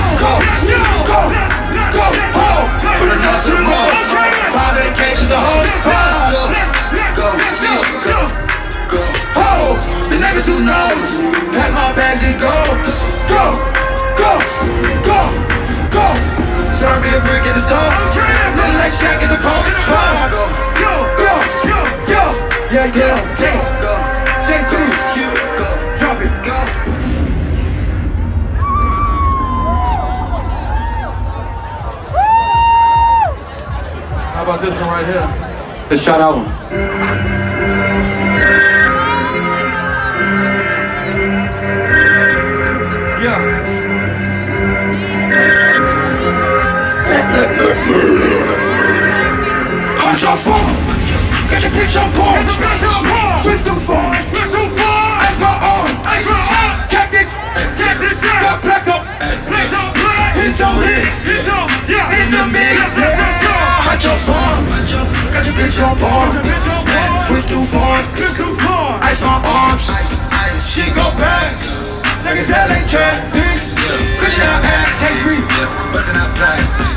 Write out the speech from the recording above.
go, go, go, ho. From the north to the most. 5 AK to the whole spot. Go, go, go, go, ho. The neighbor too knows. Pack my bags and go, go, go, go, go. Serve me a brick in the stove. Little like Shaq in the post. Go, go, go, go. Yeah, yeah, yeah. Go, J3, go, drop it, go. How about this one right here? Let's try that one. Yeah. Huncho phone, got your bitch on board. With the phone, ice my arm, cactus, got black up, hits on hits, in the mix. Huncho phone, got your bitch on board. With two phones, ice on arms, she go back, niggas hell ain't trapped. Cushion out ass, bustin' out blacks.